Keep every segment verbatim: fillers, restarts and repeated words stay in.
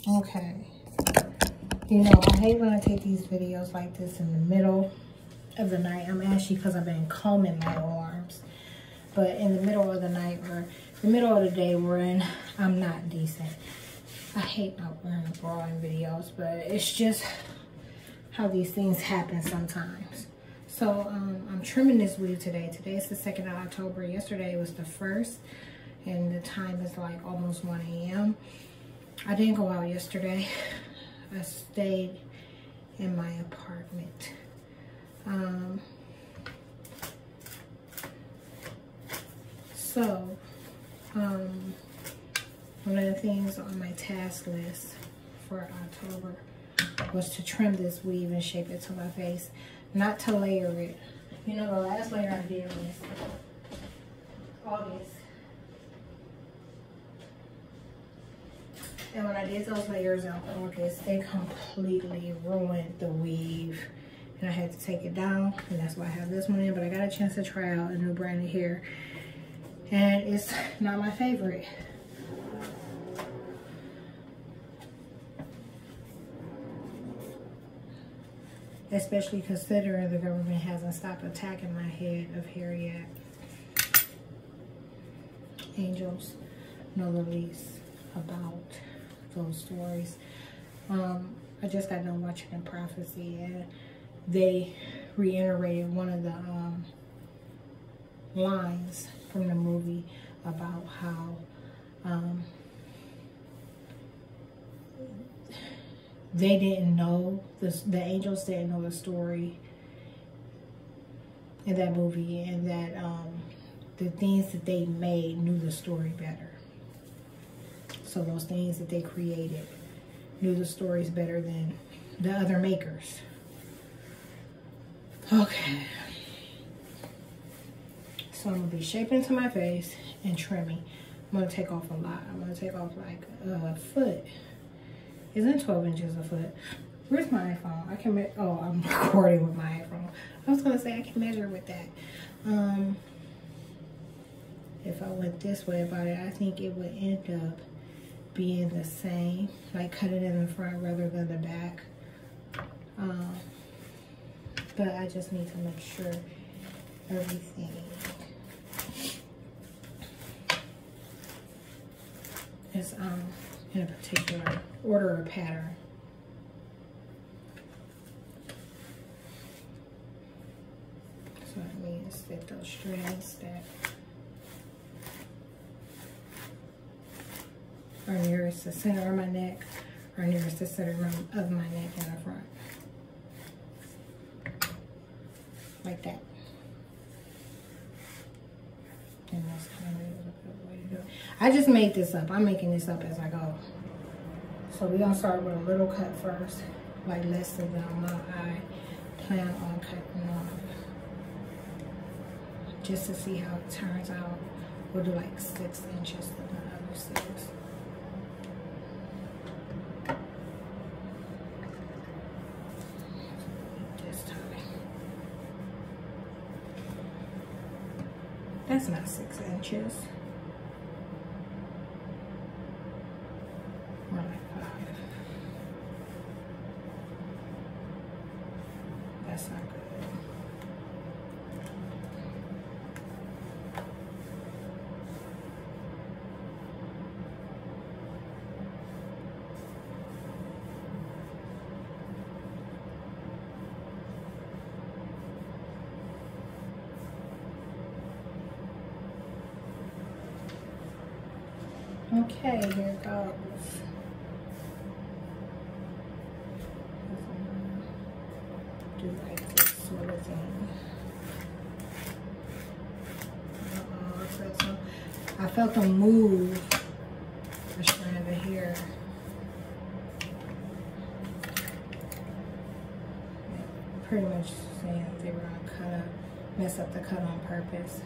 Okay. You know, I hate when I take these videos like this in the middle of the night. I'm actually, because I've been combing my arms. But in the middle of the night or the middle of the day we're in, I'm not decent. I hate not wearing a bra in videos, but it's just how these things happen sometimes. So um, I'm trimming this weave today. Today is the second of October. Yesterday was the first, and the time is like almost one A M I didn't go out yesterday. I stayed in my apartment. Um, so, um, one of the things on my task list for October was to trim this weave and shape it to my face, not to layer it. You know, the last layer I did was August. And when I did those layers in August, they completely ruined the weave. And I had to take it down, and that's why I have this one in. But I got a chance to try out a new brand of hair, and it's not my favorite. Especially considering the government hasn't stopped attacking my head of hair yet. Angels know the least about those stories. Um, I just got done watching The Prophecy, and they reiterated one of the um, lines from the movie about how um, they didn't know, the, the angels didn't know the story in that movie, and that um, the things that they made knew the story better. So those things that they created knew the stories better than the other makers. Okay. So I'm going to be shaping to my face and trimming. I'm going to take off a lot. I'm going to take off like a foot. Isn't twelve inches a foot? Where's my iPhone? I can me oh, I'm recording with my iPhone. I was gonna say I can measure with that. Um, if I went this way about it, I think it would end up being the same. Like cut it in the front rather than the back. Um, but I just need to make sure everything is um in a particular order or pattern. So that means that those strands that are nearest the center of my neck are nearest the center of my neck in the front. Like that. And that's kind of a good way to do it. I just made this up. I'm making this up as I go. So we're going to start with a little cut first, like less than the amount I plan on cutting off. Just to see how it turns out. We'll do like six inches to the other six. This time. That's not six inches. More like five. That's not good. Okay, here it goes. Do like this sort of thing. Uh-oh, I felt some, I felt them move the strand of hair. Pretty much saying they were gonna cut up, mess up the cut on purpose.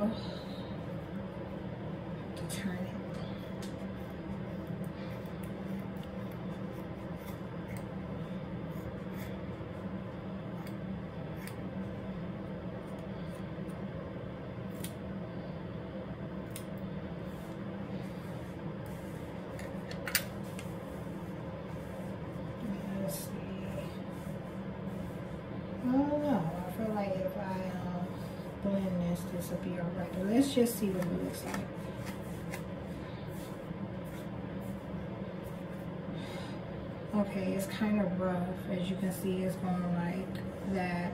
to turn it. Let's see. I don't know. I feel like if I um, blend this, this will be alright. But let's just see what it looks like. Okay, it's kind of rough. As you can see, it's going like that.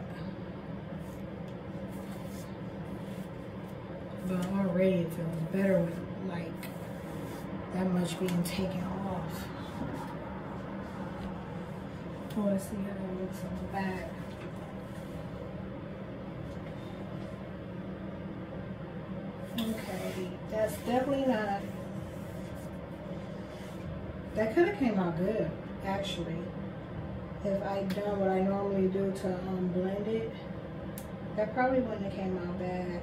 But already it feels better with like that much being taken off. So let's see how it looks on the back. Okay, that's definitely not. That could have came out good, actually. If I done what I normally do to um, blend it, that probably wouldn't have came out bad.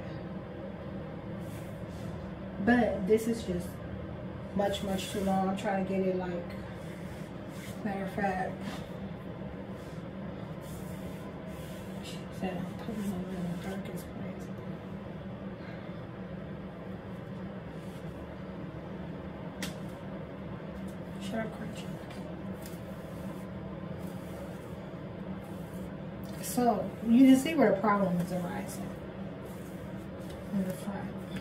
But this is just much, much too long. I'm trying to get it like, matter of fact, she said I'm putting it in the darkest place. Sharp crunching. So you can see where the problem is arising in the front.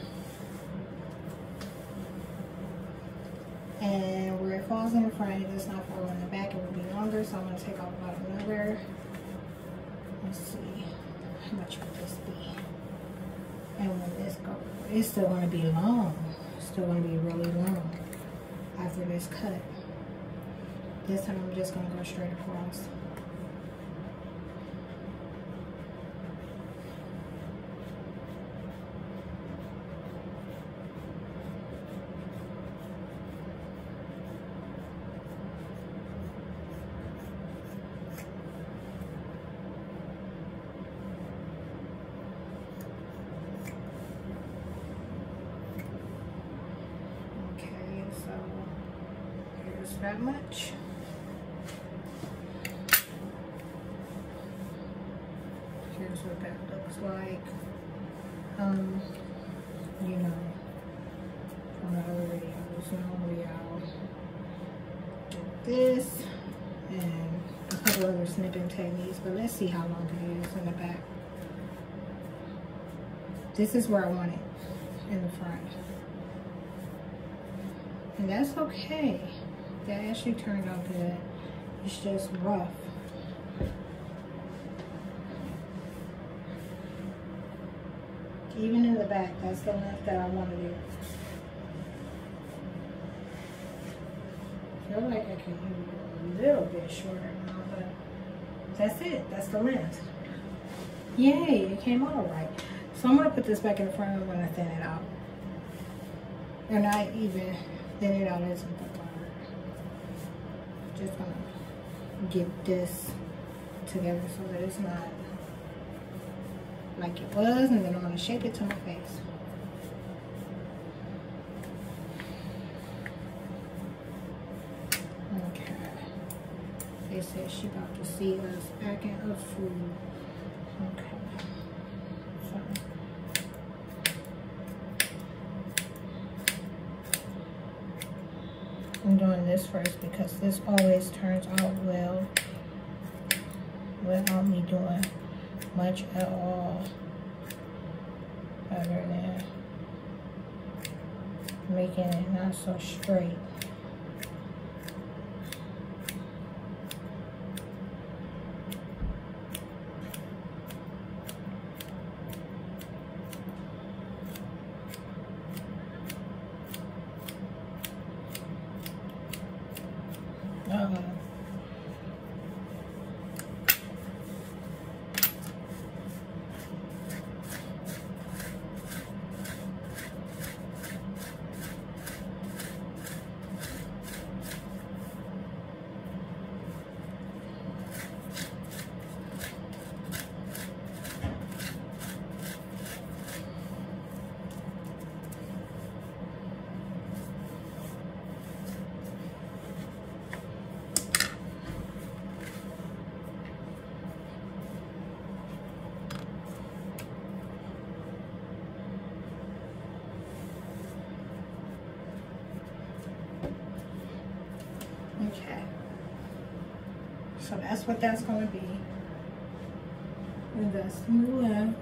And where it falls in the front, it does not fall in the back. It will be longer, so I'm going to take off about another. Let's see, how much would this be? And when this goes, it's still going to be long. It's still going to be really long after this cut. This time I'm just going to go straight across. That much. Here's what that looks like. Um, you know, from the other videos, normally I'll do this and a couple other snipping techniques, but let's see how long it is in the back. This is where I want it in the front, and that's okay. That actually turned out good. It's just rough. Even in the back, that's the length that I want to do. I feel like I can do a little bit shorter now, but that's it. That's the length. Yay, it came out all right. So I'm going to put this back in the front and I'm going to thin it out. Or not even thin it out as a just gonna get this together so that it's not like it was, and then I'm gonna shape it to my face. Okay. They said she about to see us packing up food. Okay. So I'm doing this first because this always turns out well without me doing much at all, other than making it not so straight. Uh-huh. So that's what that's going to be. And that's the left.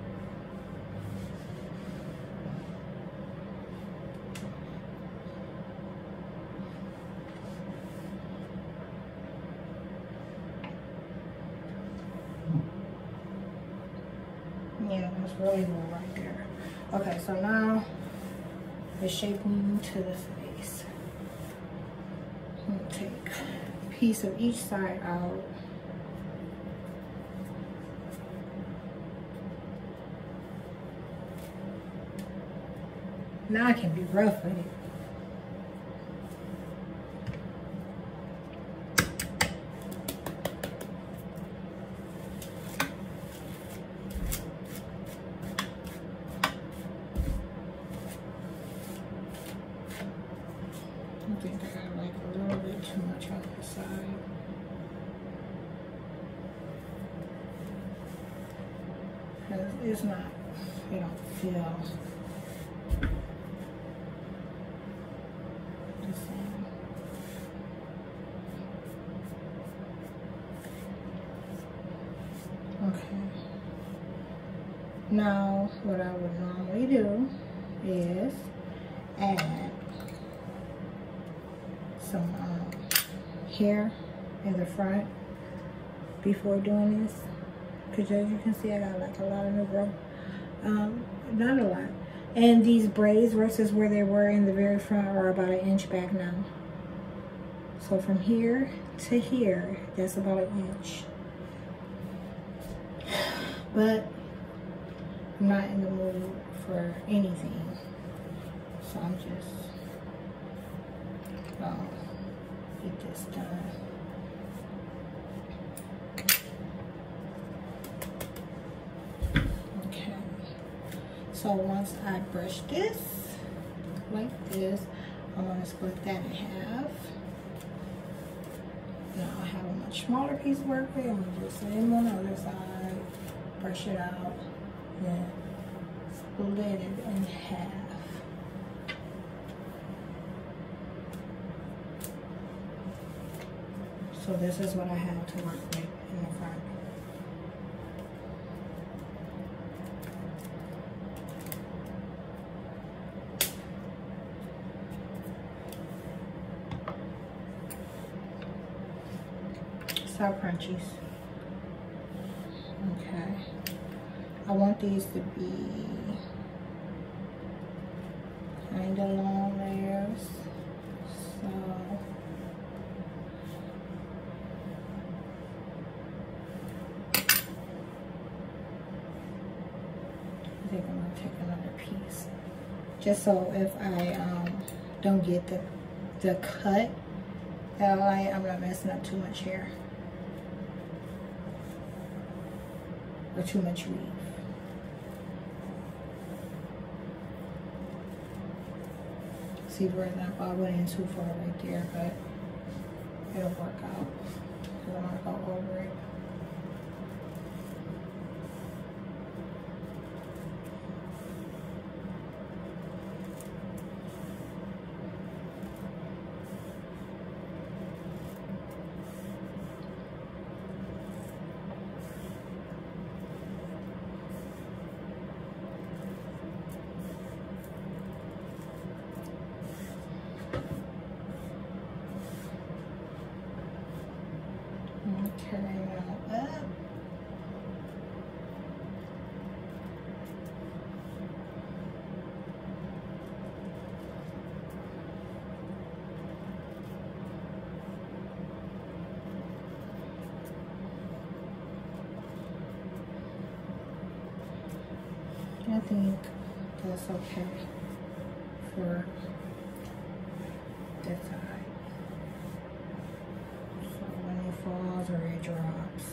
Yeah, that's really low right there. Okay, so now it's shaping to the face. I'm gonna take a piece of each side out. Now I can be rough with it. I think I got like a little bit too much on the side. Cause it's not, it don't feel the same. Okay. Now, what I would normally do is add some um, hair in the front before doing this, because as you can see I got like a lot of new growth, um, not a lot, and these braids versus where they were in the very front are about an inch back now. So from here to here, that's about an inch, but I'm not in the mood for anything, so I'm just um, get this done. Okay, so once I brush this like this, I'm going to split that in half. Now I have a much smaller piece to work with. I'm going to do the same on the other side, brush it out, then split it in half. So this is what I have to work with in the front. Sour crunchies. Okay. I want these to be kind of long layers. So I think I'm gonna take another piece, just so if I um, don't get the the cut that I like, I'm not messing up too much hair or too much weave. See, for example, I went in too far right there, but it'll work out because I'm gonna go over it. Turn it up. I think that's okay for this side. So when it falls or it drops,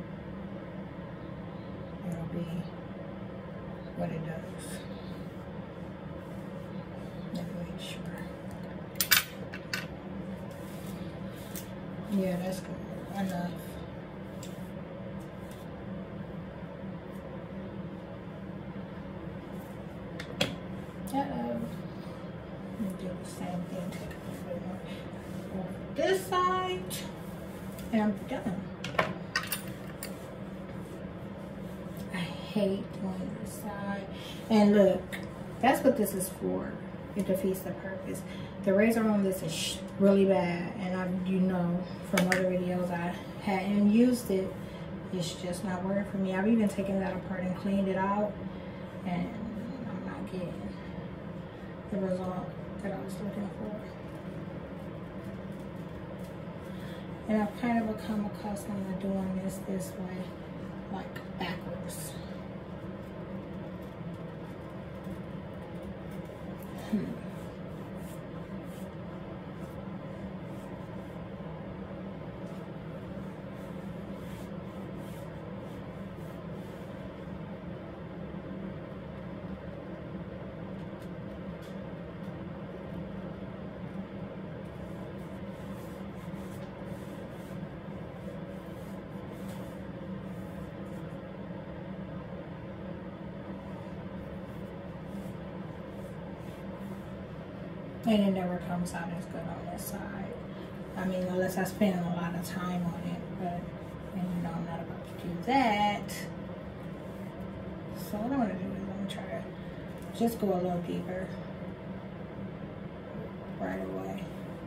it'll be what it does. Let me make sure. Yeah, that's good. Enough. Uh-oh. Do the same thing. Take a little bit more over this side. And I'm done. I hate doing this side. And look, that's what this is for. It defeats the purpose. The razor on this is really bad, and I, you know, from other videos I hadn't used it. It's just not working for me. I've even taken that apart and cleaned it out, and I'm not getting the result that I was looking for. And I've kind of become accustomed to doing this this way, like backwards. Hmm. And it never comes out as good on this side. I mean, unless I spend a lot of time on it, but, and you know, I'm not about to do that. So what I'm gonna do is I'm gonna try to just go a little deeper right away.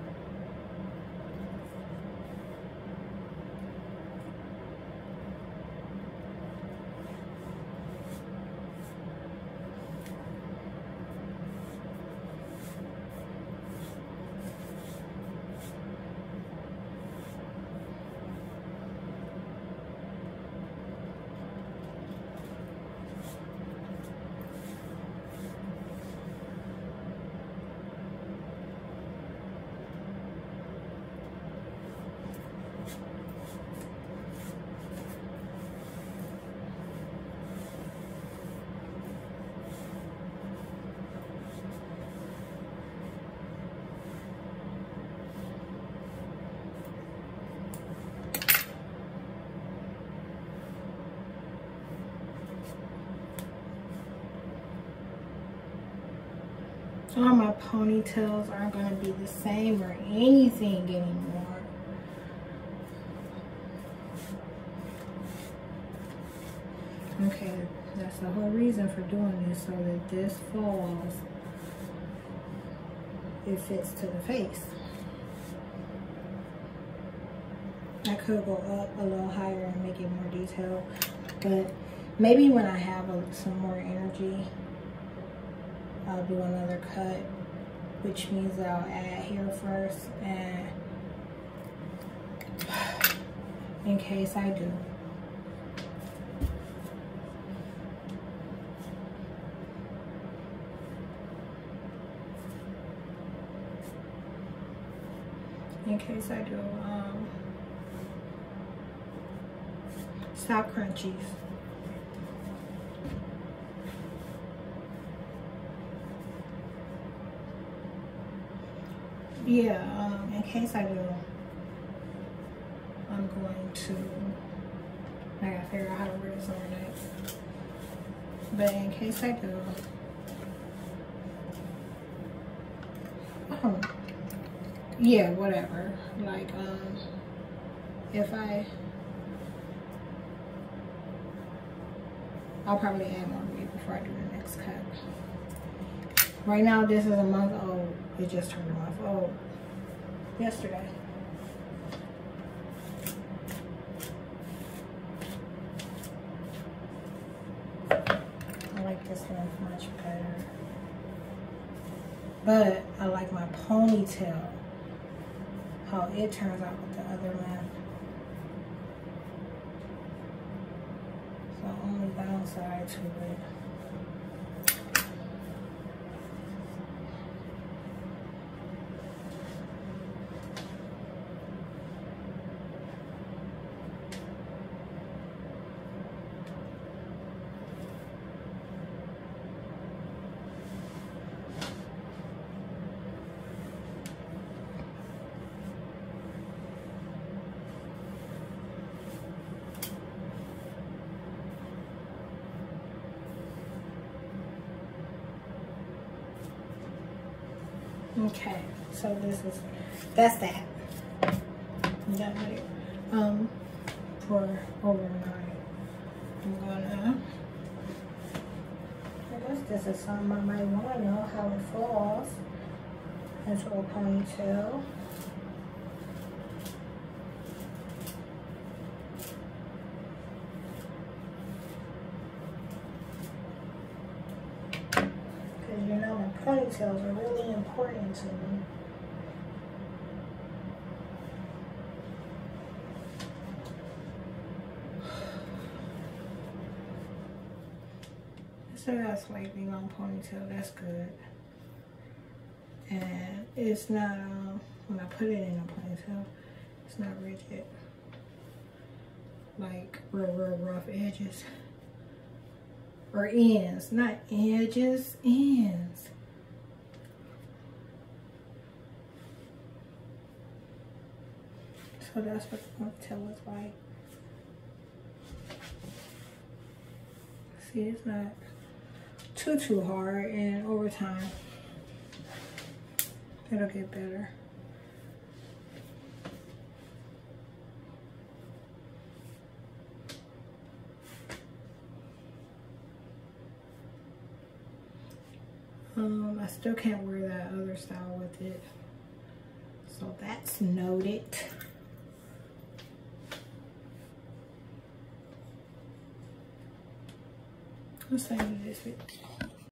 All my ponytails aren't going to be the same or anything anymore. Okay, that's the whole reason for doing this, so that this falls, it fits to the face. I could go up a little higher and make it more detailed, but maybe when I have a, some more energy, I'll do another cut, which means that I'll add here first, and in case I do. In case I do, um, stop crunchies. Yeah, um, in case I do, I'm going to, I gotta figure out how to wear this overnight. But in case I do, oh, yeah, whatever. Like, um, if I, I'll probably add more weight before I do the next cut. Right now, this is a month old. It just turned a month old yesterday. I like this one much better. But I like my ponytail, how it turns out with the other one. So only downside to it. Okay, so this is, that's that. I'm done with it. um, for overnight. I'm gonna, I guess this is something I might want to know how it falls into a ponytail. Because you know my ponytails are really important to me. So that's slightly long ponytail, that's good. And it's not, um, when I put it in a ponytail, it's not rigid. Like real, real rough edges. Or ends, not edges, ends. So that's what the ponytail is like. See, it's not too too hard, and over time it'll get better. Um, I still can't wear that other style with it, so that's noted. Let's send you this video.